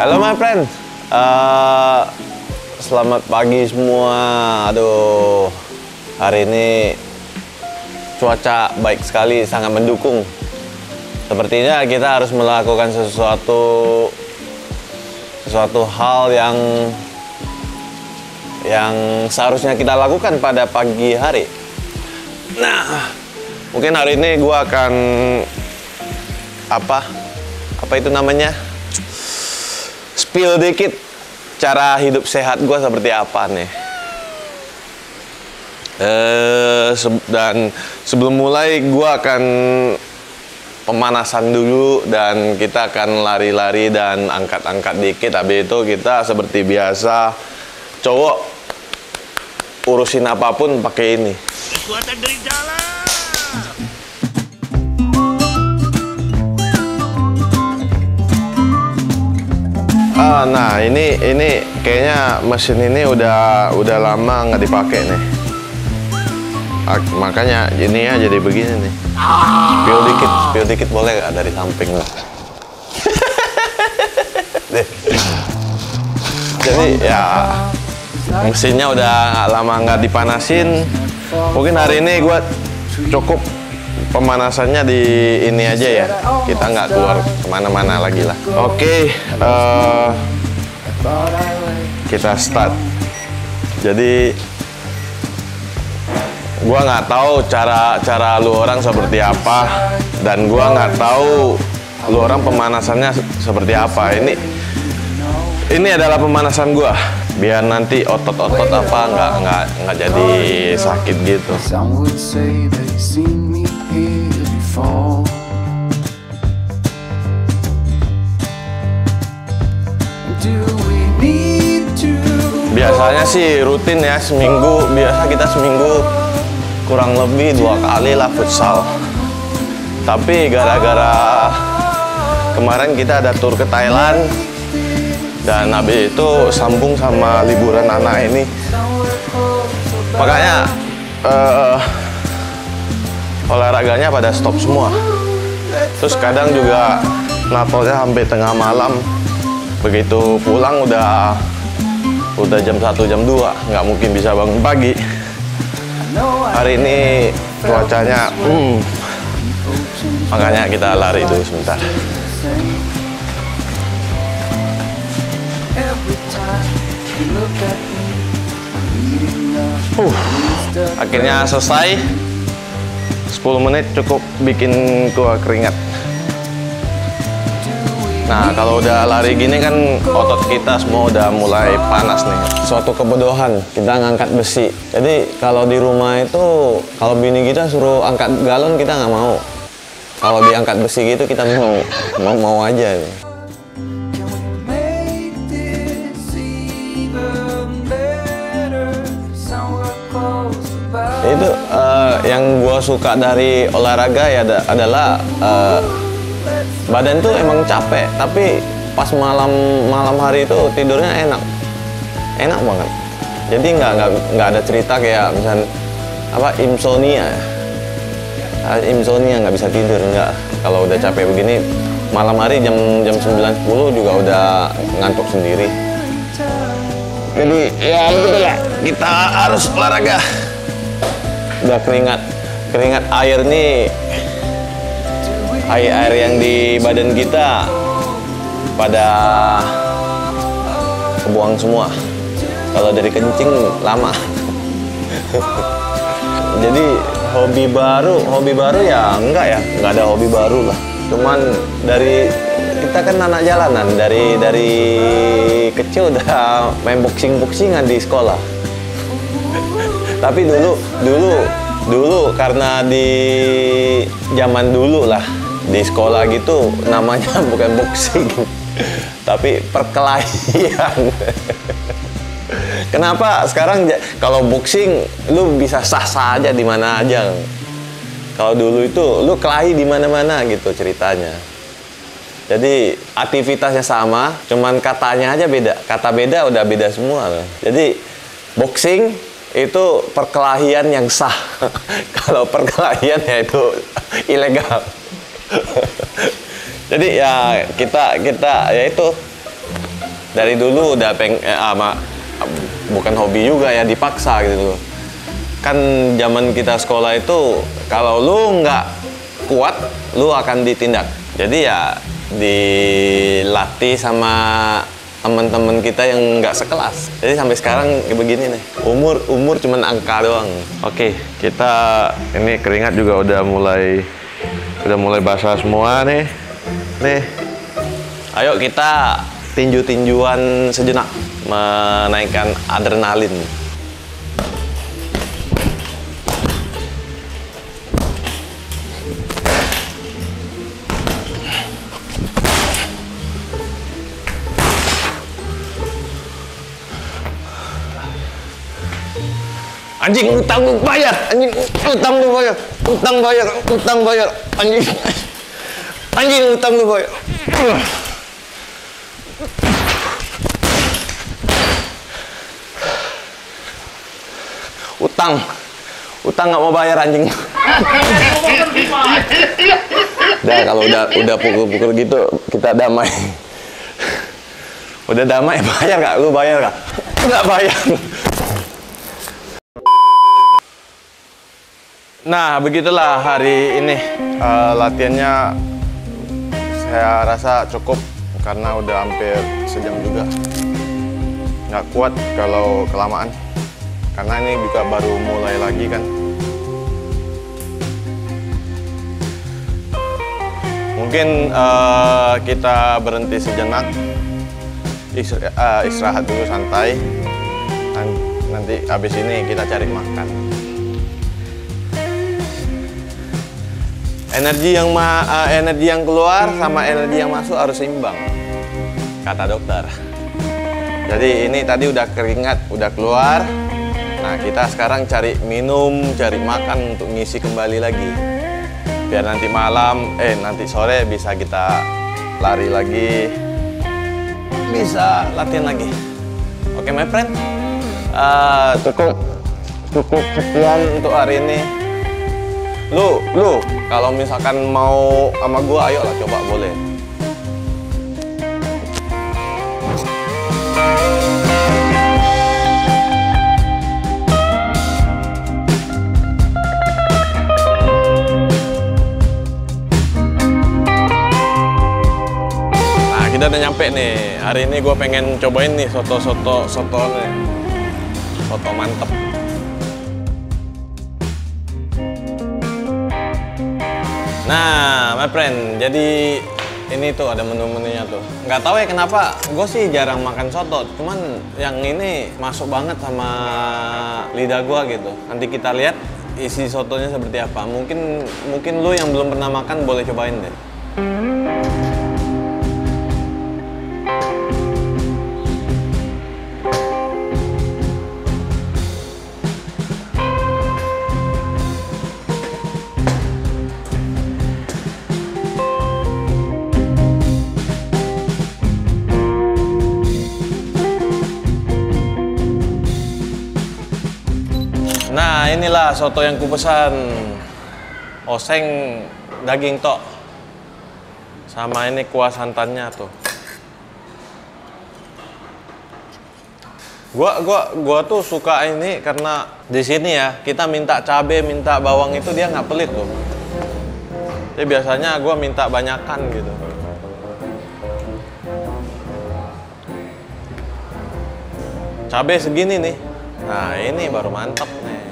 Halo my friend, selamat pagi semua. Aduh, hari ini cuaca baik sekali, sangat mendukung. Sepertinya kita harus melakukan sesuatu hal yang seharusnya kita lakukan pada pagi hari. Nah, mungkin hari ini gue akan apa itu namanya? Spill dikit cara hidup sehat gue seperti apa nih. Dan sebelum mulai gue akan pemanasan dulu dan kita akan lari-lari dan angkat-angkat dikit. Habis itu kita seperti biasa cowok urusin apapun pakai ini. Kekuatan dari dalam. Nah ini kayaknya mesin ini udah lama nggak dipakai nih. Makanya ini ya jadi begini nih. Spill dikit boleh nggak dari samping lah. Jadi ya mesinnya udah lama nggak dipanasin. Mungkin hari ini gue cukup pemanasannya di ini aja ya. Kita nggak keluar kemana-mana lagi lah. Oke, kita start. Jadi gua nggak tahu cara lu orang seperti apa, dan gua nggak tahu lu orang pemanasannya seperti apa. Ini adalah pemanasan gua, biar nanti otot-otot apa nggak jadi sakit gitu. Biasanya sih rutin ya, biasa kita seminggu kurang lebih 2 kali lah futsal. Tapi gara-gara kemarin kita ada tur ke Thailand dan habis itu sambung sama liburan anak ini, makanya olahraganya pada stop semua. Terus kadang juga natornya sampai tengah malam. Begitu pulang udah jam 1, jam 2, nggak mungkin bisa bangun pagi. Hari ini cuacanya makanya kita lari dulu sebentar. Akhirnya selesai. 10 menit cukup bikin gua keringat. Nah, kalau udah lari gini kan otot kita semua udah mulai panas nih. Suatu kebodohan, kita ngangkat besi. Jadi kalau di rumah itu, kalau bini kita suruh angkat galon kita nggak mau. Kalau diangkat besi gitu kita mau aja. Itu yang gua suka dari olahraga ya adalah badan tuh emang capek, tapi pas malam hari itu tidurnya enak banget. Jadi nggak ada cerita kayak misalnya insomnia nggak bisa tidur, nggak. Kalau udah capek begini malam hari jam 9-10 juga udah ngantuk sendiri. Jadi ya betul lah, kita harus olahraga. Udah keringat air nih. Air yang di badan kita pada kebuang semua. Kalau dari kencing lama. Jadi hobi baru ya nggak ada hobi baru lah. Cuman kita kan anak jalanan, dari kecil udah main boksingan di sekolah. Tapi dulu karena di zaman dulu lah, di sekolah gitu namanya bukan boxing tapi perkelahian. Kenapa sekarang kalau boxing lu bisa sah-sah aja di mana aja. Kalau dulu itu lu kelahi di mana-mana gitu ceritanya. Jadi aktivitasnya sama, cuman katanya aja beda. Kata beda udah beda semua. Jadi boxing itu perkelahian yang sah. Kalau perkelahian ya itu ilegal. Jadi ya kita ya itu Dari dulu udah bukan hobi juga ya, dipaksa gitu loh. Kan zaman kita sekolah itu kalau lu nggak kuat, lu akan ditindak. Jadi ya dilatih sama teman-teman kita yang nggak sekelas. Jadi sampai sekarang kayak begini nih. Umur cuman angka doang. Oke, kita ini keringat juga udah mulai basah semua nih. Nih. Ayo kita tinju-tinjuan sejenak, menaikkan adrenalin. Anjing, utang lu bayar, anjing, utang lu bayar, utang bayar, anjing, utang lu bayar. Utang nggak mau bayar, anjing. Udah, kalau udah pukul-pukul gitu kita damai. Udah damai, bayar nggak? Lu bayar nggak? Nggak bayar. Nah, begitulah hari ini latihannya. Saya rasa cukup karena udah hampir sejam juga. Nggak kuat kalau kelamaan. Karena ini juga baru mulai lagi kan. Mungkin kita berhenti sejenak, istirahat dulu santai. Nanti habis ini kita cari makan. Energi yang keluar sama energi yang masuk harus seimbang, kata dokter. Jadi ini tadi udah keringat, udah keluar. Nah, kita sekarang cari minum, cari makan untuk ngisi kembali lagi. Biar nanti malam, nanti sore bisa kita lari lagi, bisa latihan lagi. Oke, my friend, cukup sekian untuk hari ini. Lu kalau misalkan mau sama gua, ayo lah, coba, boleh. Nah, kita udah nyampe nih. Hari ini gua pengen cobain nih soto nih. Soto mantep. Nah, my friend, jadi ini tuh ada menu-menunya tuh. Nggak tahu ya kenapa, gue sih jarang makan soto. Cuman yang ini masuk banget sama lidah gue gitu. Nanti kita lihat isi sotonya seperti apa. Mungkin lu yang belum pernah makan boleh cobain deh. Nah, inilah soto yang kupesan. Oseng daging tok. Sama ini kuah santannya tuh. Gua tuh suka ini karena di sini ya, kita minta cabe, minta bawang itu dia nggak pelit loh. Jadi biasanya gua minta banyakan gitu. Cabe segini nih. Nah, ini baru mantap nih.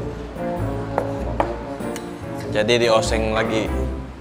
Jadi dioseng lagi.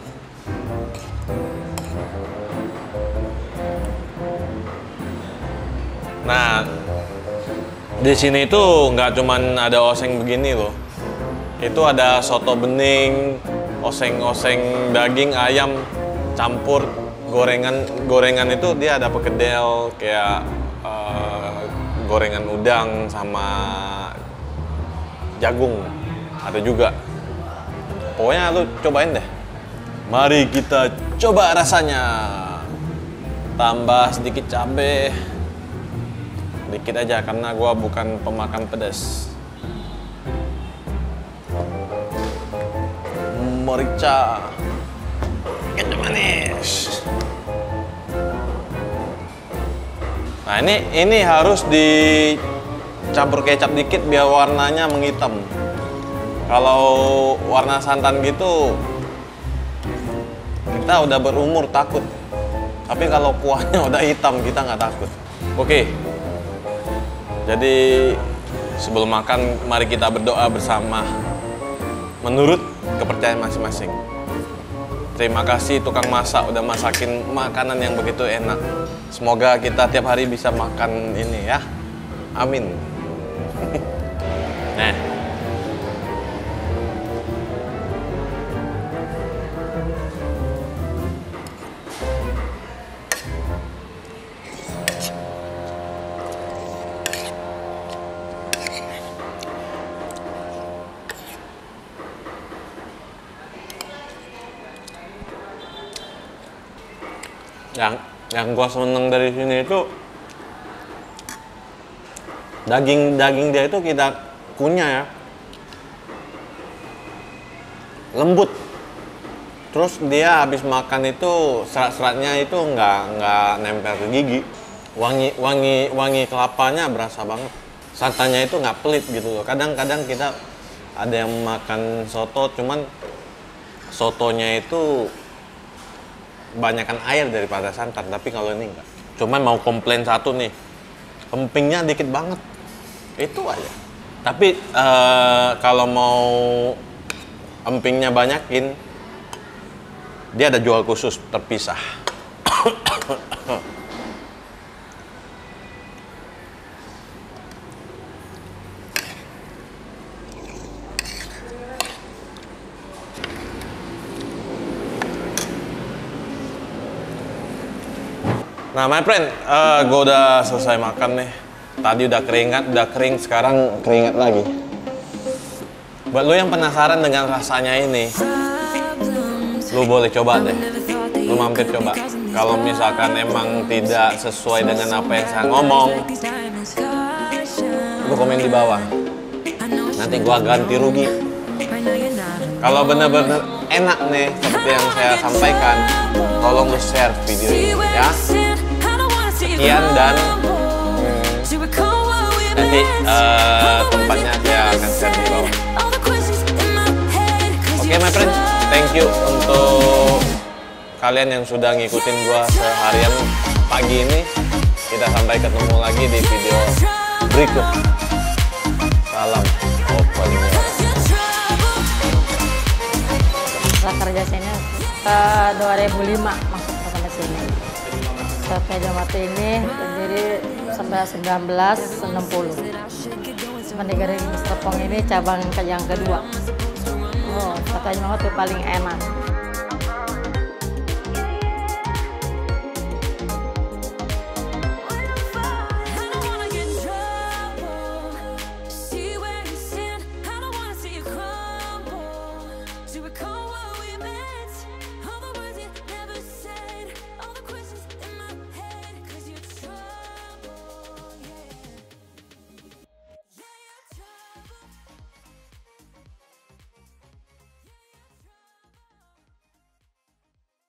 Nah, di sini itu nggak cuman ada oseng begini loh. Itu ada soto bening, oseng-oseng daging ayam campur gorengan itu dia ada perkedel kayak gorengan udang sama jagung ada juga. Pokoknya lu cobain deh. Mari kita coba rasanya. Tambah sedikit cabai. Dikit aja karena gua bukan pemakan pedas. Merica. Itu manis. Nah ini harus dicampur kecap dikit biar warnanya menghitam. Kalau warna santan gitu kita udah berumur takut. Tapi kalau kuahnya udah hitam kita nggak takut. Oke. Jadi sebelum makan mari kita berdoa bersama menurut kepercayaan masing-masing. Terima kasih tukang masak udah masakin makanan yang begitu enak. Semoga kita tiap hari bisa makan ini ya. Amin. Nah. Yang gua seneng dari sini itu daging dia itu kita kunyah ya, lembut. Terus dia habis makan itu serat-seratnya itu nggak nempel ke gigi. Wangi kelapanya berasa banget. Santannya itu nggak pelit gitu loh. Kadang-kadang kita ada yang makan soto, cuman sotonya itu banyakkan air daripada santan, tapi kalau ini enggak. Cuman mau komplain satu nih, empingnya dikit banget, itu aja. Tapi kalau mau empingnya banyakin, dia ada jual khusus terpisah. Nah, my friend, gue udah selesai makan nih. Tadi udah kering, sekarang keringat lagi. Buat lo yang penasaran dengan rasanya ini, lo boleh coba deh. Lo mampir coba. Kalau misalkan emang tidak sesuai dengan apa yang saya ngomong, lo komen di bawah. Nanti gua ganti rugi. Kalau bener-bener enak nih, seperti yang saya sampaikan, tolong lo share video ini ya. Sekian dan nanti tempatnya saya akan share di bawah. Oke, my friend, thank you untuk kalian yang sudah ngikutin gua seharian pagi ini. Kita sampai ketemu lagi di video berikut. Salam open. Setelah kerja sini ke 2005 masuk ke sini. Sate Jomati ini berdiri sampai 1960. Negeri Serpong ini cabang yang kedua. Oh, Sate Jomati paling enak.